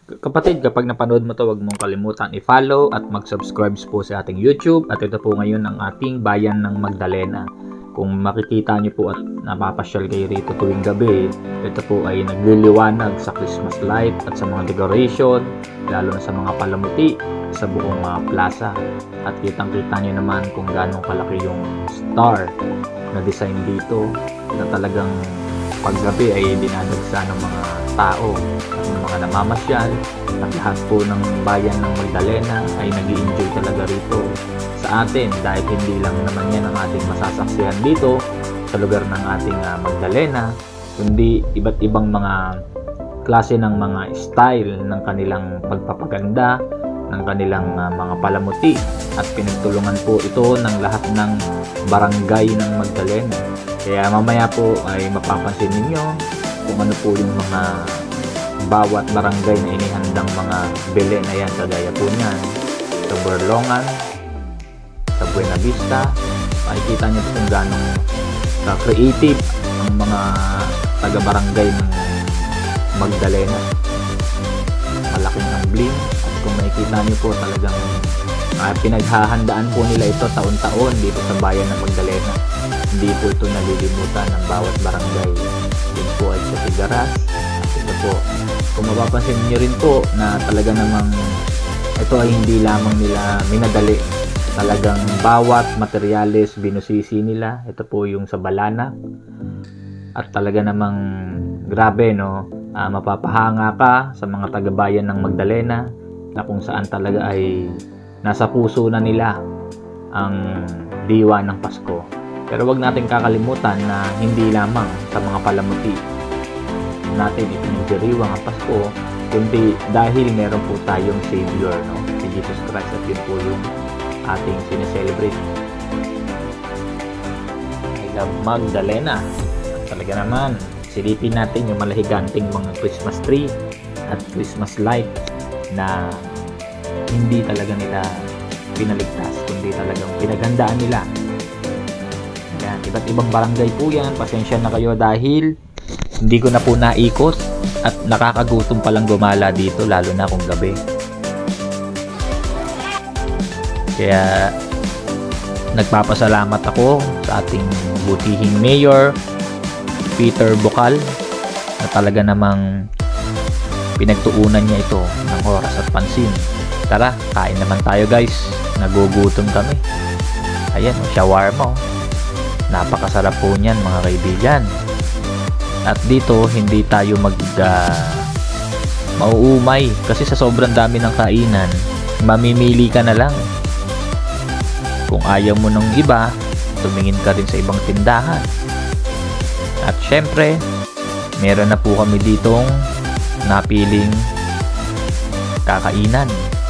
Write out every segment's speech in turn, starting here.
Kapatid, kapag napanood mo to, huwag mong kalimutan i-follow at mag-subscribe po sa ating YouTube. At ito po ngayon ang ating bayan ng Magdalena. Kung makikita nyo po at napapasyal kayo rito tuwing gabi, ito po ay nagliliwanag sa Christmas light at sa mga decoration, lalo na sa mga palamuti sa buong plaza. At kitang-kita nyo naman kung gaano kalaki yung star na design dito na talagang paggabi ay dinadagsa ng mga tao at ng mga namamasyal, at lahat po ng bayan ng Magdalena ay nag-i-enjoy talaga rito sa atin, dahil hindi lang naman yan ang ating masasaksihan dito sa lugar ng ating Magdalena, kundi iba't ibang mga klase ng mga style ng kanilang pagpapaganda, ng kanilang mga palamuti, at pinagtulungan po ito ng lahat ng barangay ng Magdalena. Kaya mamaya po ay mapapansin ninyo kung ano po yung mga bawat barangay na inihandang mga bele na yan, kagaya po niyan sa Borlongan, sa Buena Vista. Makikita nyo kung ganong creative ang mga taga-barangay ng Magdalena. Malaking ambling, at kung makikita nyo po talagang pinaghahandaan po nila ito taon-taon dito sa bayan ng Magdalena. Hindi po ito nalilimutan ng bawat barangay. Yun po ay sa Folgueras. Ito po, kung mapapansin nyo rin po na talaga namang ito ay hindi lamang nila minadali. Talagang bawat materyales binusisi nila. Ito po yung sa balana. At talaga namang grabe, no? Mapapahanga ka sa mga taga-bayan ng Magdalena na kung saan talaga ay nasa puso na nila ang diwa ng Pasko. Pero wag natin kakalimutan na hindi lamang sa mga palamuti natin ipinagdiriwang ang Pasko, kundi dahil meron po tayong Savior, no? Si Jesus Christ, at yun po yung ating sineselebrate. Ng Magdalena. At talaga naman, silipin natin yung malahiganting mga Christmas tree at Christmas light na hindi talaga nila pinaligtas, kundi talagang pinaghandaan nila. Yan, iba't ibang barangay po yan. Pasensya na kayo dahil hindi ko na po naikot at nakakagutom palang gumala dito, lalo na kung gabi. Kaya nagpapasalamat ako sa ating butihing Mayor Peter Bukal na talaga namang pinagtuunan niya ito ng oras at pansin. Tara, kain naman tayo guys, nagugutom kami. Ayan, shawarma, napakasarap po niyan mga kaibigan. At dito hindi tayo mauumay kasi sa sobrang dami ng kainan, mamimili ka na lang. Kung ayaw mo ng iba, tumingin ka rin sa ibang tindahan. At syempre, meron na po kami ditong napiling kakainan.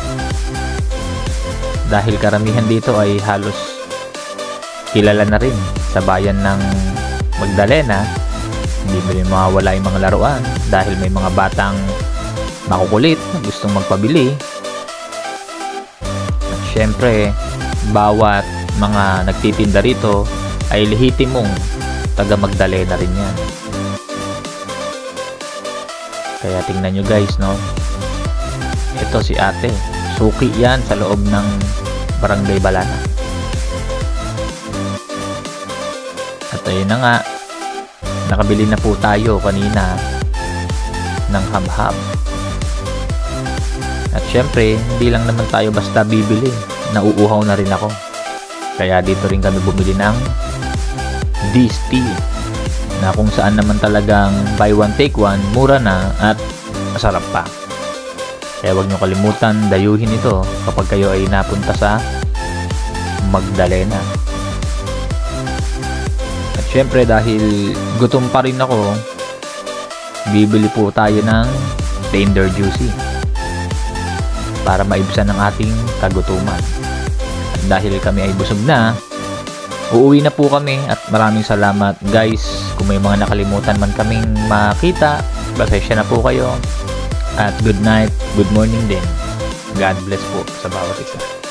Dahil karamihan dito ay halos kilala na rin sa bayan ng Magdalena, hindi mo rin mawawala yung mga laruan dahil may mga batang makukulit na gustong magpabili. At syempre, bawat mga nagtitinda rito ay lehitimong taga Magdalena rin yan. Kaya tingnan nyo guys, no? Ito si ate, suki yan sa loob ng Barangay Balana. At ayun na nga, nakabili na po tayo kanina ng habhab. At syempre, hindi lang naman tayo basta bibili, nauuhaw na rin ako. Kaya dito rin kami bumili ng this tea, na kung saan naman talagang buy one take one, mura na at masarap pa. Kaya huwag nyo kalimutan dayuhin ito kapag kayo ay napunta sa Magdalena. At syempre dahil gutom pa rin ako, bibili po tayo ng tender juicy para maibsan ang ating kagutuman. At dahil kami ay busog na, uuwi na po kami. At maraming salamat guys. Kung may mga nakalimutan man kaming makita, pasensya na po kayo. At good night, good morning din. God bless po sa bawat isa.